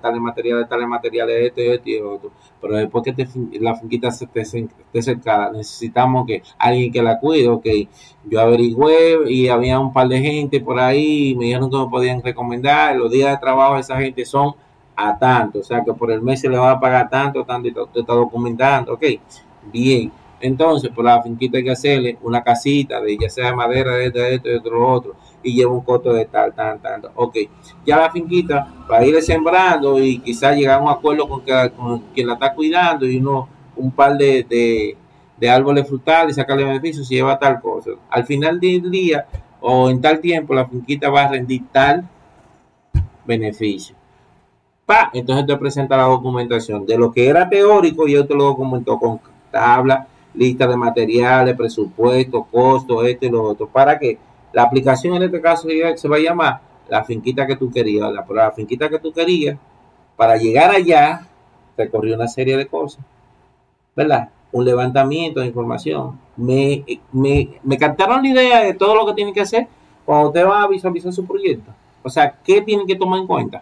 esto y otro. Pero después que la finquita esté cercada, necesitamos que alguien que la cuide, ok. Yo averigüé y había un par de gente por ahí, me dijeron que me podían recomendar, los días de trabajo de esa gente son a tanto, o sea que por el mes se le va a pagar tanto, y usted está documentando, ok. Bien. Entonces, por la finquita hay que hacerle una casita, de ya sea de madera, de esto, de lo otro, y lleva un costo de tal. Ok, ya la finquita, para ir sembrando y quizás llegar a un acuerdo con quien la está cuidando y un par de árboles frutales y sacarle beneficios, si lleva tal cosa. Al final del día o en tal tiempo, la finquita va a rendir tal beneficio. Entonces te presenta la documentación de lo que era teórico y yo te lo documentó con tabla, lista de materiales, presupuesto, costo, esto y lo otro. ¿Para qué? La aplicación en este caso se va a llamar la finquita que tú querías, ¿verdad? Pero la finquita que tú querías, para llegar allá, recorrió una serie de cosas, ¿verdad? Un levantamiento de información. Me captaron la idea de todo lo que tiene que hacer cuando usted va a visualizar su proyecto. O sea, ¿qué tienen que tomar en cuenta?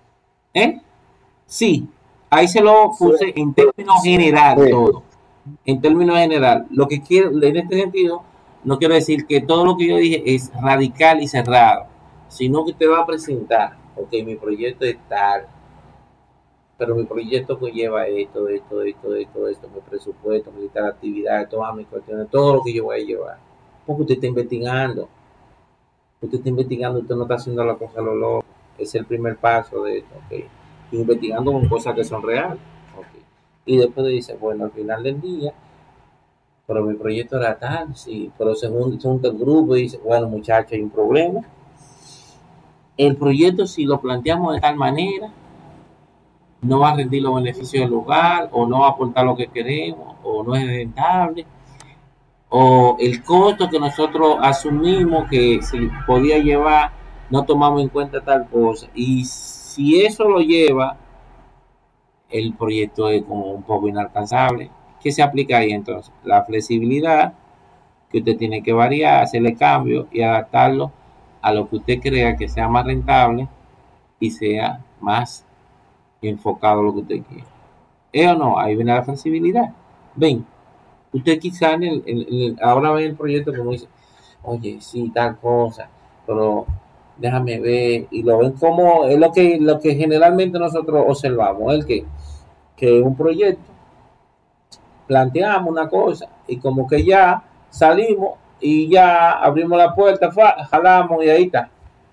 Sí, ahí se lo puse en términos general todo. En términos general, lo que quiero en este sentido, no quiero decir que todo lo que yo dije es radical y cerrado, sino que te va a presentar, ok, mi proyecto es tal, pero mi proyecto conlleva esto, mi presupuesto, mi lista de actividades, todas mis cuestiones, todo lo que yo voy a llevar. Porque usted está investigando, usted no está haciendo la cosa a lo loco, es el primer paso de esto, ok, investigando con cosas que son reales, ok. Y después dice, bueno, al final del día, pero mi proyecto era tal, sí, pero según el grupo dice, bueno, muchachos, hay un problema. El proyecto, si lo planteamos de tal manera, no va a rendir los beneficios del lugar, o no va a aportar lo que queremos, o no es rentable. o el costo que nosotros asumimos que se podía llevar, no tomamos en cuenta tal cosa. Y si eso lo lleva, el proyecto es como un poco inalcanzable. ¿Qué se aplica ahí entonces? La flexibilidad, que usted tiene que variar, hacerle cambios y adaptarlo a lo que usted crea que sea más rentable y sea más enfocado a lo que usted quiere. ¿Es o no? Ahí viene la flexibilidad. Ven, usted quizá ahora ve el proyecto como dice, oye, sí, tal cosa, pero déjame ver, y lo ven como, es lo que generalmente nosotros observamos, el que un proyecto, planteamos una cosa, y como que ya salimos, y ya abrimos la puerta, jalamos, y ahí está.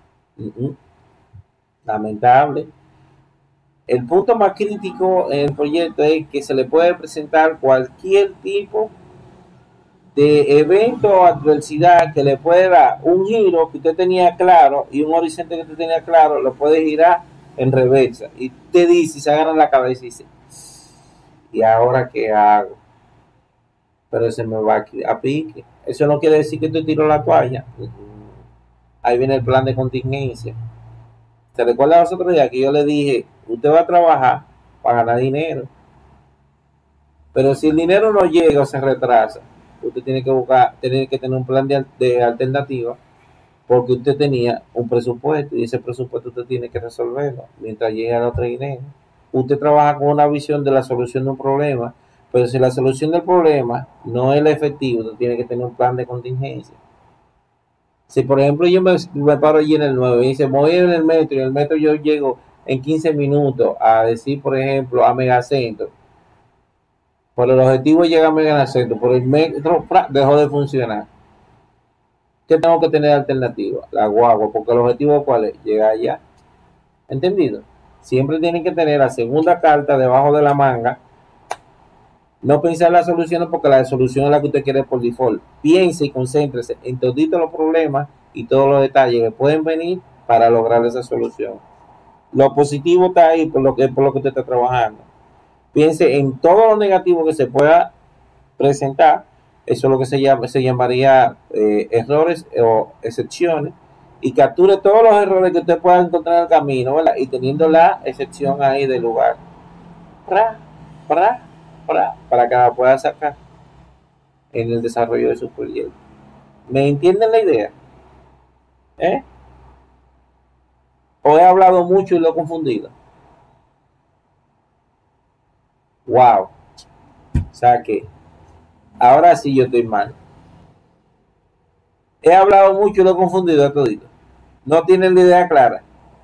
Lamentable. El punto más crítico en el proyecto es que se le puede presentar cualquier tipo de evento o adversidad que le puede dar un giro que usted tenía claro y un horizonte que usted tenía claro, lo puede girar en reversa. Y usted dice, se agarra la cabeza y dice, ¿y ahora qué hago? Pero se me va a pique. Eso no quiere decir que usted tiró la toalla. Ahí viene el plan de contingencia. ¿Se recuerda los otros días que yo le dije, usted va a trabajar para ganar dinero? Pero si el dinero no llega o se retrasa, usted tiene que tener un plan de alternativa, porque usted tenía un presupuesto y ese presupuesto usted tiene que resolverlo mientras llega el otro dinero. Usted trabaja con una visión de la solución de un problema, pero si la solución del problema no es la efectiva, usted tiene que tener un plan de contingencia. Si por ejemplo yo me paro allí en el 9 y dice, voy en el metro, y en el metro yo llego en 15 minutos a decir, por ejemplo, a Megacentro, pero el objetivo es llegar a Megacentro, por el metro dejó de funcionar. ¿Qué tengo que tener alternativa? La guagua, porque el objetivo ¿cuál es? Llegar allá. ¿Entendido? Siempre tienen que tener la segunda carta debajo de la manga. No pensar en las soluciones porque la solución es la que usted quiere por default. Piense y concéntrese en todos los problemas y todos los detalles que pueden venir para lograr esa solución. Lo positivo está ahí por lo que usted está trabajando. Piense en todo lo negativo que se pueda presentar. Eso es lo que se llamaría errores o excepciones, y capture todos los errores que usted pueda encontrar en el camino, ¿verdad? Y teniendo la excepción ahí del lugar para que la pueda sacar en el desarrollo de su proyecto. ¿Me entienden la idea? ¿O he hablado mucho y lo he confundido? Wow. O sea que ahora sí yo estoy mal. He hablado mucho y lo he confundido a todito. No tienen la idea clara.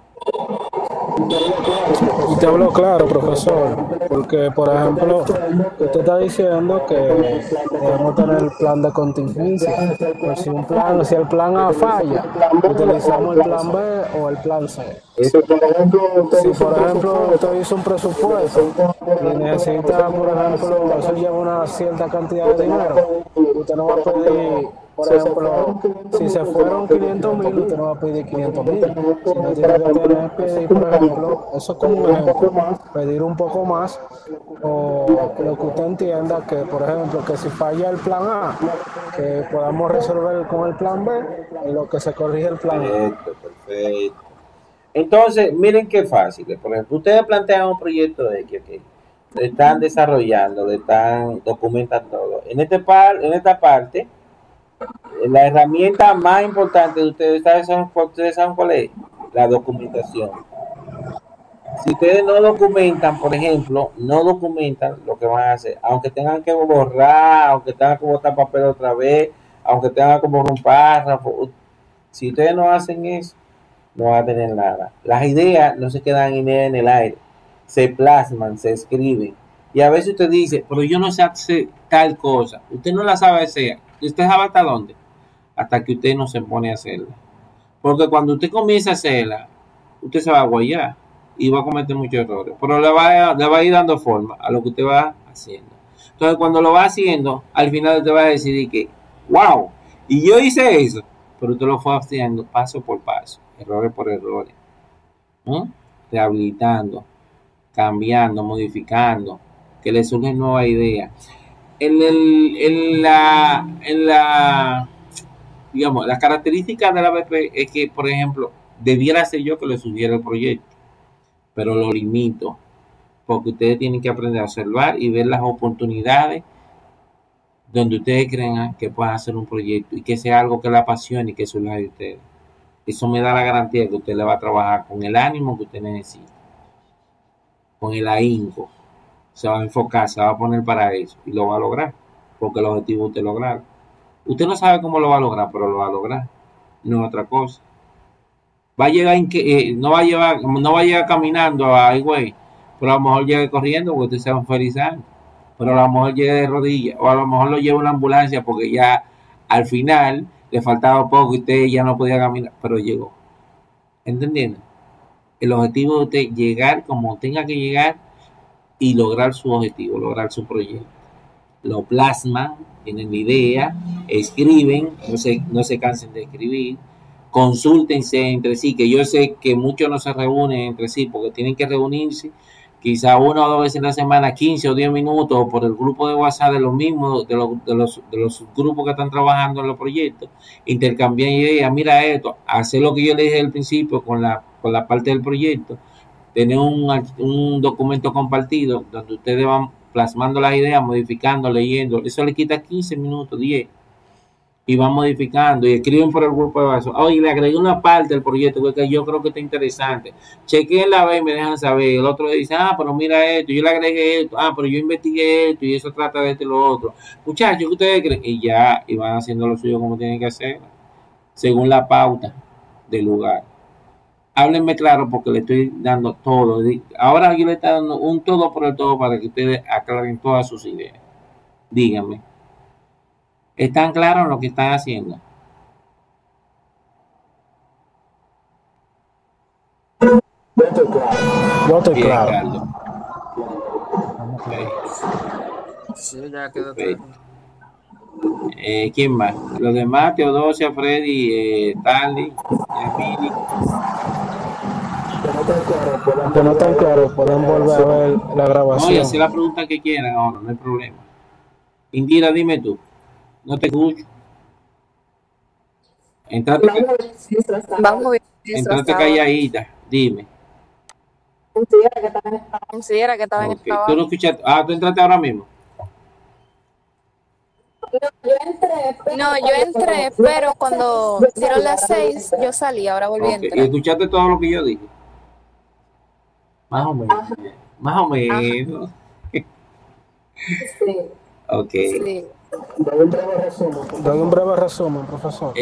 Te hablo claro, profesor, porque, por ejemplo, usted está diciendo que debemos tener el plan de contingencia. Pues si el plan A falla, utilizamos el plan B o el plan C. Si, por ejemplo, usted hizo un presupuesto y necesita, por ejemplo, eso lleva una cierta cantidad de dinero, usted no va a pedir, por ejemplo, si se fueron 500,000, usted no va a pedir 500,000. Si no tiene que pedir, por ejemplo, eso es como un ejemplo, pedir un poco más, o lo que usted entienda que, por ejemplo, que si falla el plan A, que podamos resolver con el plan B, en lo que se corrige el plan A. Perfecto. Entonces, miren qué fácil. Por ejemplo, ustedes plantean un proyecto de que lo están desarrollando, lo están documentando todo. En esta parte, la herramienta más importante de ustedes saben cuál es, la documentación. Si ustedes no documentan, por ejemplo, no documentan lo que van a hacer, aunque tengan que borrar, aunque tengan que botar papel otra vez, aunque tengan que borrar un párrafo, si ustedes no hacen eso, no van a tener nada. Las ideas no se quedan en el aire, se plasman, se escriben. Y a veces usted dice, pero yo no sé hacer tal cosa. Usted no la sabe hacer. ¿Usted sabe hasta dónde? Hasta que usted no se pone a hacerla. Porque cuando usted comienza a hacerla, usted se va a guayar y va a cometer muchos errores. Pero le va a ir dando forma a lo que usted va haciendo. Entonces, cuando lo va haciendo, al final usted va a decidir que, wow, y yo hice eso. Pero usted lo fue haciendo paso por paso, errores por errores. Rehabilitando, cambiando, modificando, que le surgen nuevas ideas. Digamos, las características de la BP es que, por ejemplo, debiera ser yo que le sugiera el proyecto, pero lo limito, porque ustedes tienen que aprender a observar y ver las oportunidades donde ustedes crean que puedan hacer un proyecto y que sea algo que le apasione y que surja de ustedes. Eso me da la garantía que usted le va a trabajar con el ánimo que usted necesita, con el ahínco, se va a enfocar, se va a poner para eso y lo va a lograr, porque el objetivo usted lograr. Usted no sabe cómo lo va a lograr, pero lo va a lograr, no es otra cosa. Va a llegar no va a llegar caminando a güey, pero a lo mejor llegue corriendo porque usted se va a felizar, pero a lo mejor llegue de rodillas, o a lo mejor lo lleva una ambulancia porque ya al final le faltaba poco y usted ya no podía caminar, pero llegó. ¿Entendiendo? El objetivo de usted llegar como tenga que llegar y lograr su objetivo, lograr su proyecto. Lo plasman, tienen la idea, escriben, no se cansen de escribir, consúltense entre sí, que yo sé que muchos no se reúnen entre sí porque tienen que reunirse quizá 1 o 2 veces en la semana, 15 o 10 minutos, o por el grupo de WhatsApp de los mismos, de los grupos que están trabajando en los proyectos, intercambiar ideas, mira esto, hacer lo que yo le dije al principio con la parte del proyecto, tener un documento compartido donde ustedes van plasmando las ideas, modificando, leyendo, eso le quita 15 minutos, 10, y van modificando y escriben por el grupo de WhatsApp. Oye, le agregué una parte del proyecto porque yo creo que está interesante. Chequen la vez y me dejan saber. El otro dice, pero mira esto, yo le agregué esto, pero yo investigué esto y eso trata de esto y lo otro. Muchachos, ¿qué ustedes creen? Y ya, y van haciendo lo suyo como tienen que hacer, según la pauta del lugar. Háblenme claro porque le estoy dando todo. Ahora yo le estoy dando un todo por el todo para que ustedes aclaren todas sus ideas. Díganme. ¿Están claros en lo que están haciendo? Yo estoy Bien, claro. Carlos. Okay. Sí, ya quedó Okay. claro. ¿Quién más? Los demás, Teodosia, Freddy, Stanley, Emily. Que no están claros, pueden volver a ver la grabación. No, y hacer la pregunta que quieran ahora, no hay problema. Indira, dime tú. No te escucho. Entrate calladita, dime. Considera que estaba en el Okay. trabajo. Tú no escuchaste. Tú entraste ahora mismo. No, yo entré, pero cuando dieron las 6, yo salí, ahora volví a Okay. ¿Y entrar. escuchaste todo lo que yo dije? Más o menos. Más o menos. Ok. Sí. Doy un breve resumen, profesor.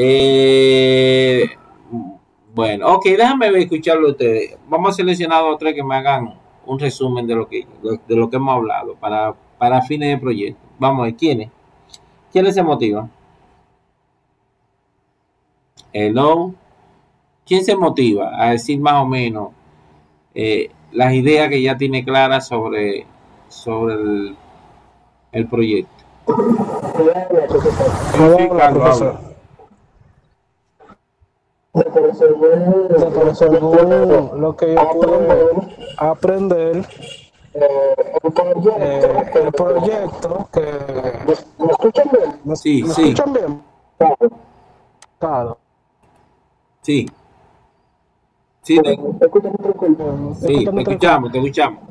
Bueno, ok, déjame escucharlo a ustedes. Vamos a seleccionar a 3 que me hagan un resumen de lo que hemos hablado para fines de proyecto. Vamos a ver, ¿quiénes se motivan? Hello. ¿Quién se motiva a decir más o menos las ideas que ya tiene claras sobre el proyecto? Según lo que yo pude aprender, el proyecto que... ¿Me escuchan bien? ¿Me escuchan bien? Claro. Sí. Sí, te escuchamos.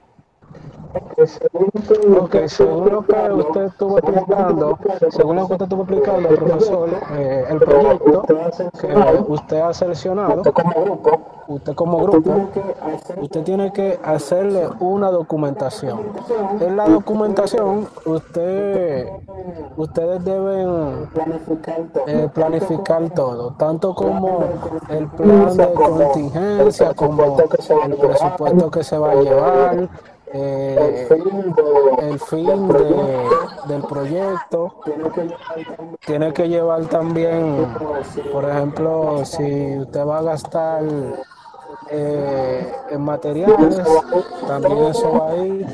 Ok, según lo que usted estuvo explicando, profesor, el proyecto que usted ha seleccionado, usted como grupo, usted tiene que hacerle una documentación. En la documentación, ustedes deben planificar todo, tanto como el plan de contingencia, como el presupuesto que se va a llevar, el fin del proyecto. Tiene que llevar también, por ejemplo, si usted va a gastar en materiales, también eso va a ir,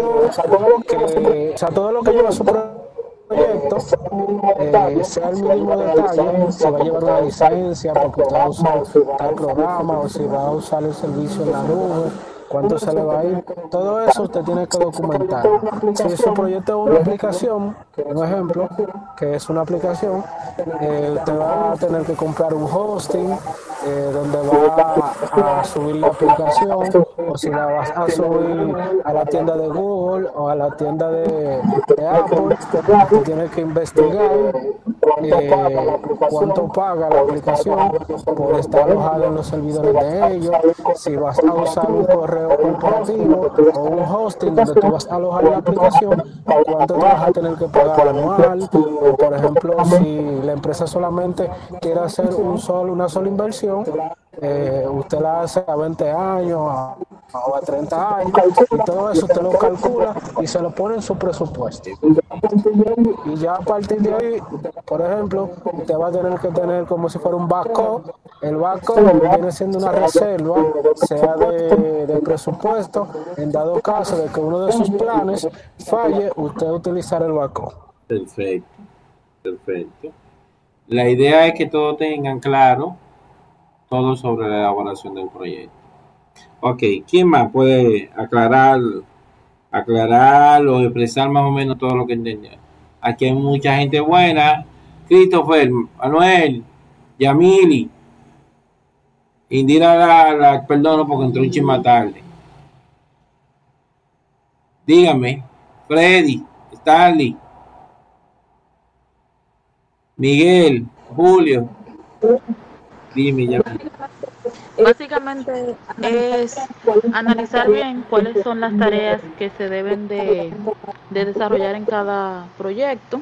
todo lo que lleva su proyecto, sea el mínimo detalle, si va a llevar una licencia porque usted va a usar tal programa o si va a usar el servicio en la nube, cuánto se le va a ir. Todo eso usted tiene que documentarlo. Si su proyecto es una aplicación, un ejemplo, que es una aplicación, usted va a tener que comprar un hosting donde va a subir la aplicación, o si la vas a subir a la tienda de Google o a la tienda de Apple, usted tiene que investigar cuánto paga la aplicación por estar alojada en los servidores de ellos, si vas a usar un correo corporativo o un hosting donde tú vas a alojar la aplicación, cuánto te vas a tener que pagar anual, o por ejemplo, si la empresa solamente quiere hacer una sola inversión, usted la hace a 20 años o a 30 años, y todo eso usted lo calcula y se lo pone en su presupuesto. Y ya a partir de ahí, por ejemplo, usted va a tener que tener como si fuera un backup. El backup viene siendo una reserva, sea de presupuesto, en dado caso de que uno de sus planes falle, usted utilizar el backup. Perfecto, perfecto. La idea es que todos tengan claro todo sobre la elaboración del proyecto. Ok, ¿quién más puede aclarar o expresar más o menos todo lo que entendió? Aquí hay mucha gente buena. Christopher, Manuel, Yamili. Indira la perdono porque entró un chisme tarde. Dígame, Freddy, Stanley, Miguel, Julio. Dime, Yamili. Básicamente es analizar bien cuáles son las tareas que se deben de desarrollar en cada proyecto,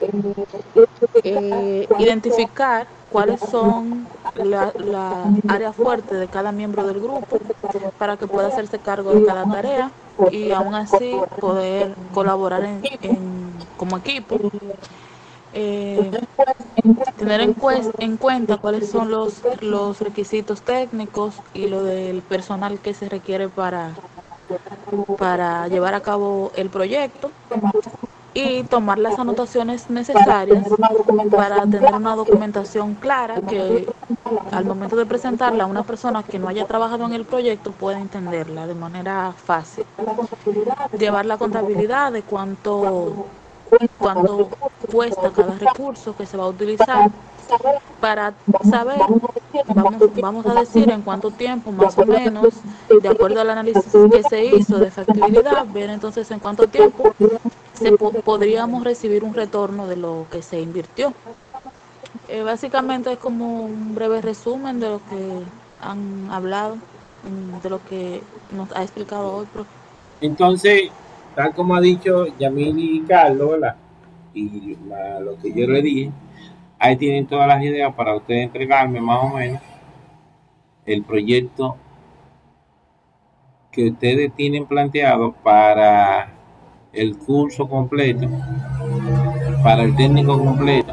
identificar cuáles son las áreas fuertes de cada miembro del grupo para que pueda hacerse cargo de cada tarea y aún así poder colaborar como equipo. Tener en cuenta cuáles son los requisitos técnicos y lo del personal que se requiere para llevar a cabo el proyecto, y tomar las anotaciones necesarias para tener una documentación clara que al momento de presentarla a una persona que no haya trabajado en el proyecto pueda entenderla de manera fácil. Llevar la contabilidad de cuánto cuesta cada recurso que se va a utilizar para saber, vamos a decir, en cuánto tiempo más o menos, de acuerdo al análisis que se hizo de factibilidad, ver entonces en cuánto tiempo podríamos recibir un retorno de lo que se invirtió. Básicamente es como un breve resumen de lo que han hablado, de lo que nos ha explicado hoy, profe. Entonces, tal como ha dicho Yamili y Carlos, ¿verdad? Y lo que yo le dije, ahí tienen todas las ideas para ustedes entregarme más o menos el proyecto que ustedes tienen planteado para el curso completo, para el técnico completo.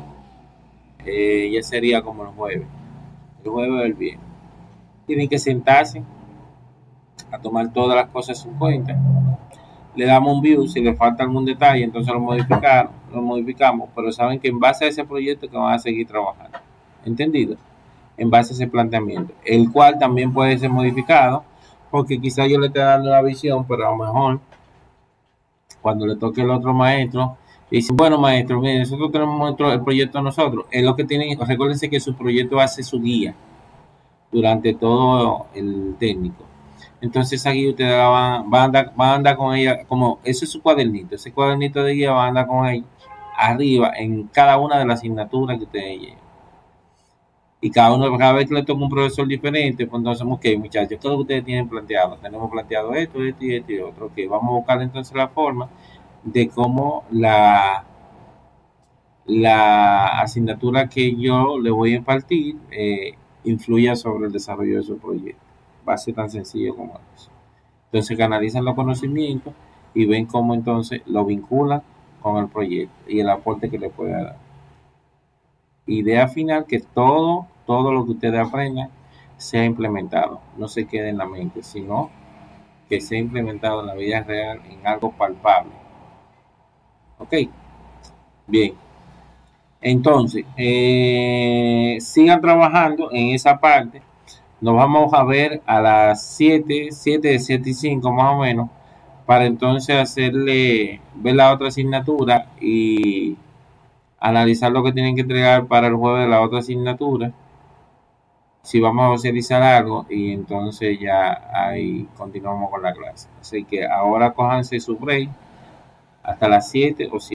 Ya sería como el jueves o el viernes. Tienen que sentarse a tomar todas las cosas en cuenta. Le damos un view, si le falta algún detalle, entonces lo modificamos, pero saben que en base a ese proyecto que van a seguir trabajando. ¿Entendido? En base a ese planteamiento, el cual también puede ser modificado, porque quizás yo le esté dando la visión, pero a lo mejor cuando le toque el otro maestro, dicen, bueno maestro, miren, nosotros tenemos el proyecto nosotros, es lo que tienen, recuérdense que su proyecto hace su guía durante todo el técnico. Entonces esa guía ustedes van a andar con ella, como ese es su cuadernito, ese cuadernito de guía va a andar con ella arriba en cada una de las asignaturas que ustedes lleven. Y cada vez que le toca un profesor diferente, pues entonces, ok, muchachos, ¿qué es lo que ustedes tienen planteado? Tenemos planteado esto y otro. Ok, vamos a buscar entonces la forma de cómo la asignatura que yo le voy a impartir influya sobre el desarrollo de su proyecto. Va a ser tan sencillo como eso. Entonces canalizan los conocimientos y ven cómo entonces lo vinculan con el proyecto y el aporte que le puede dar. Idea final, que todo lo que ustedes aprendan sea implementado, no se quede en la mente, sino que sea implementado en la vida real, en algo palpable. Ok, bien. Entonces, sigan trabajando en esa parte. nos vamos a ver a las 7 y 5 más o menos, para entonces ver la otra asignatura y analizar lo que tienen que entregar para el jueves de la otra asignatura, si vamos a socializar algo, y entonces ya ahí continuamos con la clase. Así que ahora cójanse su break hasta las 7 o 7.